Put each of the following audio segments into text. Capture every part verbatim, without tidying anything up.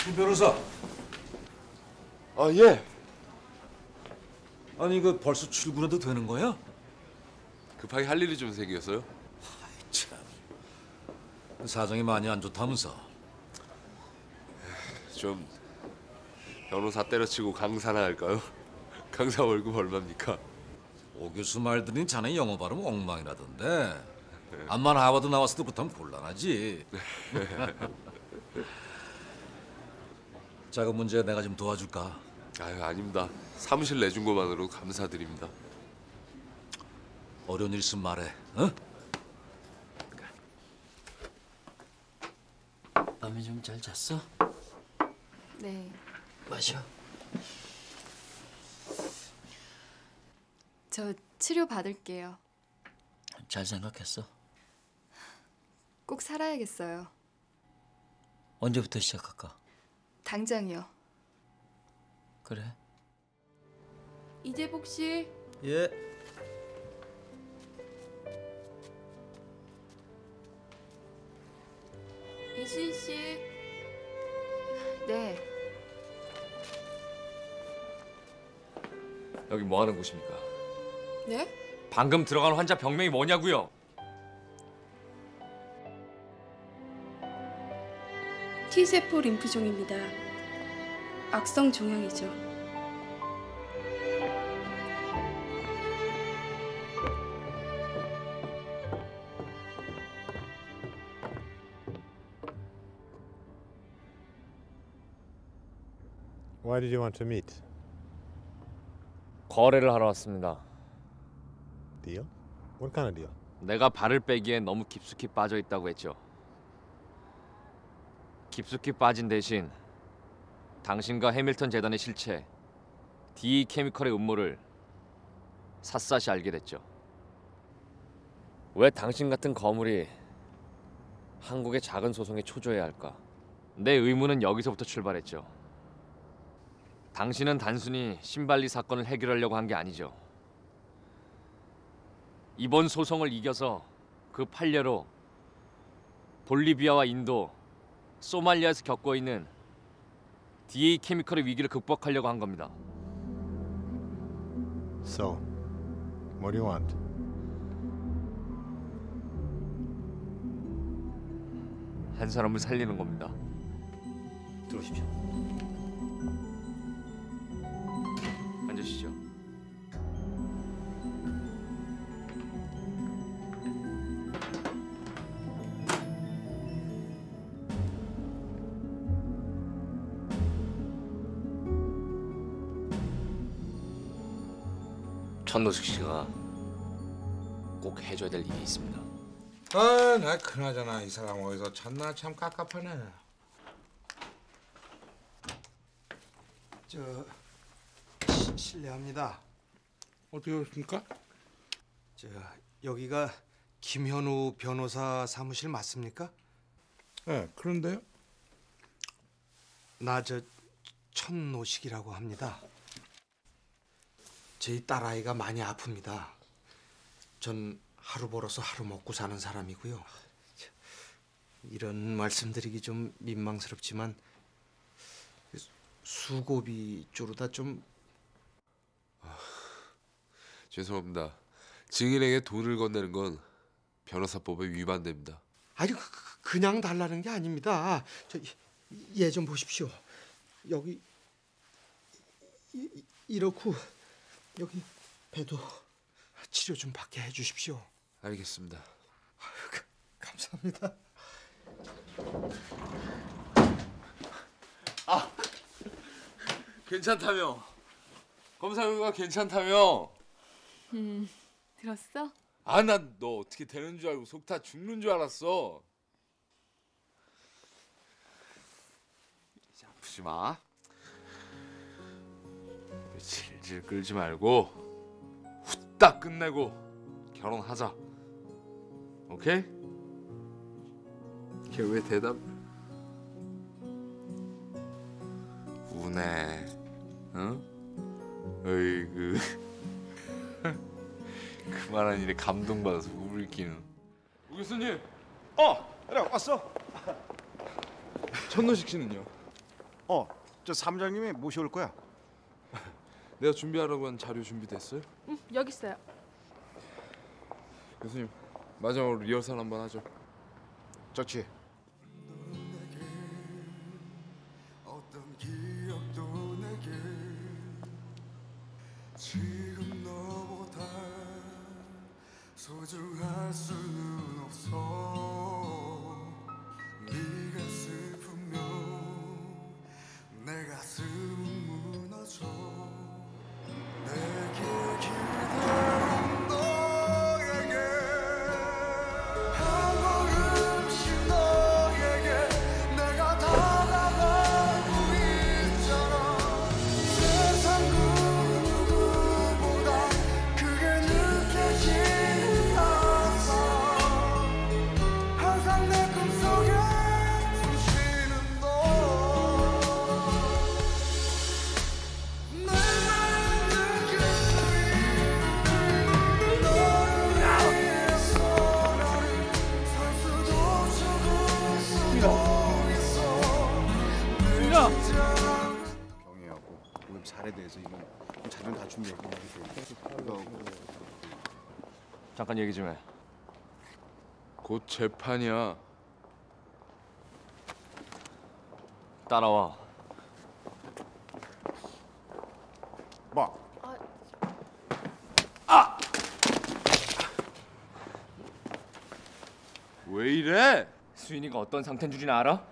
김 변호사. 아, 예. 아니 이거 벌써 출근해도 되는 거야? 급하게 할 일이 좀 생겨서요. 참. 사정이 많이 안 좋다면서. 좀 변호사 때려치고 강사나 할까요? 강사 월급 얼마입니까? 오 교수 말 들으니 자네 영어 발음 엉망이라던데. 암만 하버드 나왔어도 그렇다면 곤란하지. 자, 그 문제 내가 좀 도와줄까? 아유, 아닙니다. 사무실 내준 것만으로 감사드립니다. 어려운 일 있으면 말해. 어? 밤에 좀 잘 잤어? 네. 마셔. 저 치료 받을게요. 잘 생각했어? 꼭 살아야겠어요. 언제부터 시작할까? 당장이요. 그래. 이재복 씨. 예. 이수인 씨. 네. 여기 뭐 하는 곳입니까? 네? 방금 들어간 환자 병명이 뭐냐고요? T세포 림프종입니다. 악성 종양이죠. Why did you want to meet? 거래를 하러 왔습니다. Deal? What kind of deal? 내가 발을 빼기에 너무 깊숙이 빠져 있다고 했죠. 깊숙이 빠진 대신 당신과 해밀턴 재단의 실체, 디이 케미컬의 음모를 샅샅이 알게 됐죠. 왜 당신 같은 거물이 한국의 작은 소송에 초조해야 할까? 내 의문은 여기서부터 출발했죠. 당신은 단순히 신발리 사건을 해결하려고 한 게 아니죠. 이번 소송을 이겨서 그 판례로 볼리비아와 인도, 소말리아에서 겪고 있는 디이 케미컬의 위기를 극복하려고 한 겁니다. So, what do you want? 한 사람을 살리는 겁니다. 들어오십시오. 앉으시죠. 천노숙 씨가 꼭 해줘야 될 일이 있습니다. 아, 나 그나저나 이 사람 어디서 찾나 참 깝깝하네. 저 시, 실례합니다. 어떻게 오십니까? 저 여기가 김현우 변호사 사무실 맞습니까? 네, 그런데요. 나 저 천노식이라고 합니다. 저희 딸아이가 많이 아픕니다. 전 하루 벌어서 하루 먹고 사는 사람이고요. 이런 말씀드리기 좀 민망스럽지만 수고비 쪼르다 좀 아, 죄송합니다. 증인에게 돈을 건네는 건 변호사법에 위반됩니다. 아니 그, 그냥 달라는 게 아닙니다. 저 얘 좀 보십시오. 여기 이, 이렇고 여기 배도 치료 좀 받게 해주십시오. 알겠습니다. 아유, 가, 감사합니다. 아, 괜찮다며. 검사 결과 괜찮다며. 음, 들었어? 아, 난 너 어떻게 되는 줄 알고 속 다 죽는 줄 알았어. 이제 아프지 마. 질질 끌지 말고 후딱 끝내고 결혼하자. 오케이? 걔 왜 대답? 우네. 응? 어이구. 그만한 일에 감동받아서 우울기는. 오 교수님. 어, 그래 왔어. 천노식 씨는요? 어, 저 사무장님이 모셔올 거야. 내가 준비하라고 한 자료 준비됐어요? 응, 여기 있어요. 교수님, 마지막으로 리허설 한번 하죠. 좋지. 어떤 기억도 내게 지금 너보다 소중할 수는 없어. 네가 슬프면 내 가슴은 무너져. 내게 기대는 너에게 한 걸음씩 너에게 내가 다가가고 있잖아. 세상 그 누구보다 크게 느껴지는 항상 항상 내 꿈속에 숨쉬는 너. 경애하고 오늘 살에 대해서 이건 자료는 다 준비하고 이거 잠깐 얘기 좀 해. 곧 재판이야. 따라와. 뭐? 왜 이래? 수인이가 어떤 상태인 줄이나 알아?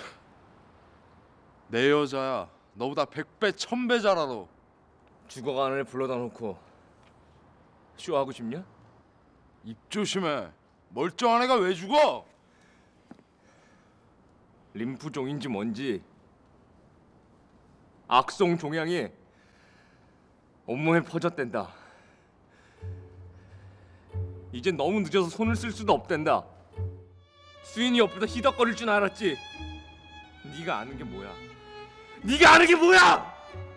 내 여자야. 너보다 백 배, 천 배 잘 알아. 죽어가는 애 불러다 놓고 쇼하고 싶냐? 입 조심해. 멀쩡한 애가 왜 죽어? 림프종인지 뭔지 악성 종양이 온몸에 퍼졌댄다. 이제 너무 늦어서 손을 쓸 수도 없댄다. 수인이 옆에서 희덕거릴 줄 알았지. 네가 아는 게 뭐야? 네가 아는 게 뭐야?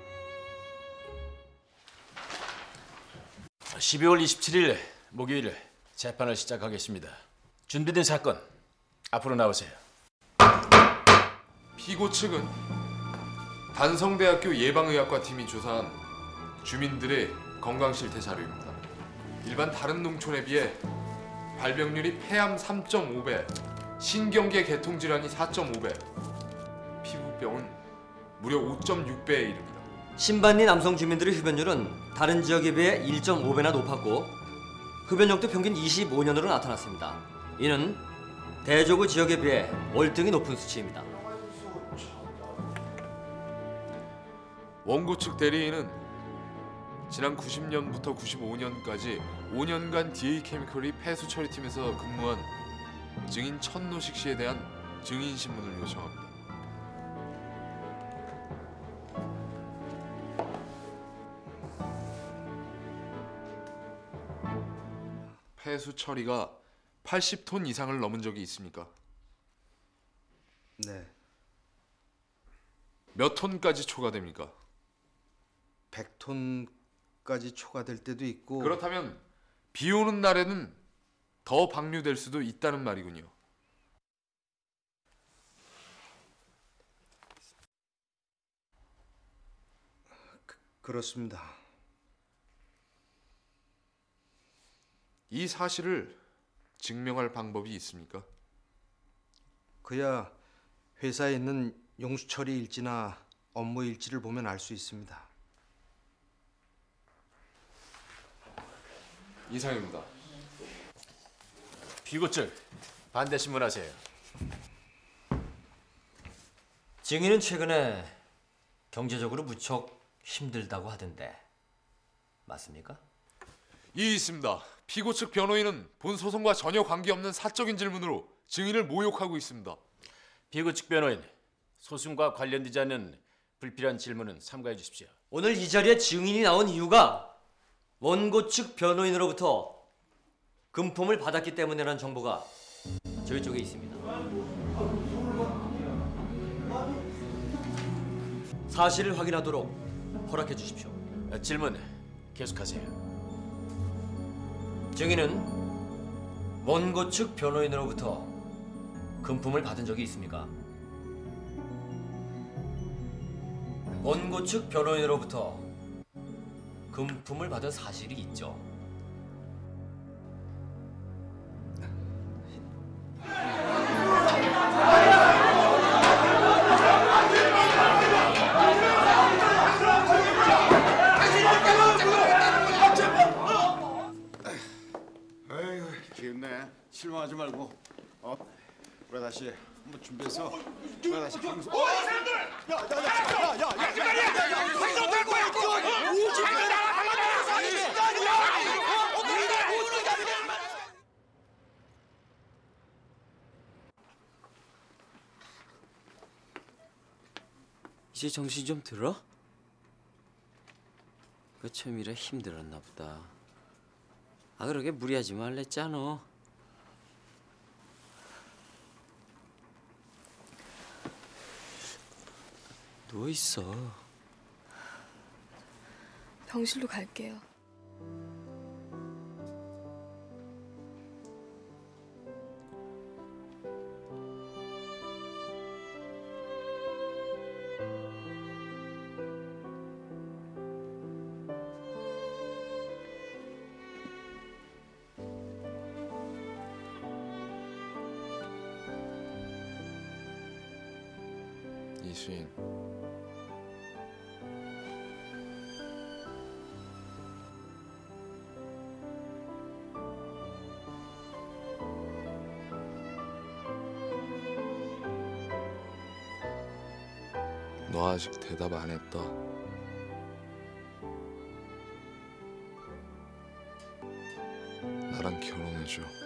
십이월 이십칠일 목요일 재판을 시작하겠습니다. 준비된 사건 앞으로 나오세요. 피고 측은 단성대학교 예방의학과 팀이 조사한 주민들의 건강실태 자료입니다. 일반 다른 농촌에 비해 발병률이 폐암 삼 점 오 배, 신경계 계통질환이 사 점 오 배, 피부병은 무려 오 점 육 배에 이릅니다. 신반리 남성 주민들의 흡연율은 다른 지역에 비해 일 점 오 배나 높았고 흡연력도 평균 이십오 년으로 나타났습니다. 이는 대저구 지역에 비해 월등히 높은 수치입니다. 원고 측 대리인은 지난 구십 년부터 구십오 년까지 오 년간 디에이케미컬이 폐수 처리팀에서 근무한 증인 천노식 씨에 대한 증인 신문을 요청합니다. 폐수 처리가 팔십 톤 이상을 넘은 적이 있습니까? 네. 몇 톤까지 초과됩니까? 백 톤까지 초과될 때도 있고. 그렇다면 비 오는 날에는 더 방류될 수도 있다는 말이군요. 그, 그렇습니다. 이 사실을 증명할 방법이 있습니까? 그야 회사에 있는 용수처리 일지나 업무 일지를 보면 알 수 있습니다. 이상입니다. 피고 측 반대 신문하세요. 증인은 최근에 경제적으로 무척 힘들다고 하던데 맞습니까? 이 있습니다. 피고 측 변호인은 본 소송과 전혀 관계없는 사적인 질문으로 증인을 모욕하고 있습니다. 피고 측 변호인, 소송과 관련되지 않는 불필요한 질문은 삼가해 주십시오. 오늘 이 자리에 증인이 나온 이유가 원고 측 변호인으로부터 금품을 받았기 때문이라는 정보가 저희 쪽에 있습니다. 사실을 확인하도록 허락해 주십시오. 질문 계속하세요. 증인은 원고 측 변호인으로부터 금품을 받은 적이 있습니까? 원고 측 변호인으로부터 금품을 받은 사실이 있죠. 아이고 귀엽네. 실망하지 말고. 어? 우리 다시 한번 준비해서 우리 다시 방송. 어, 사람들! 이제 정신 좀 들어? 그 처음이라 힘들었나 보다. 아 그러게 무리하지 말랬잖아. 누워 있어. 병실로 갈게요. 이수인, 너 아직 대답 안 했다. 나랑 결혼해줘.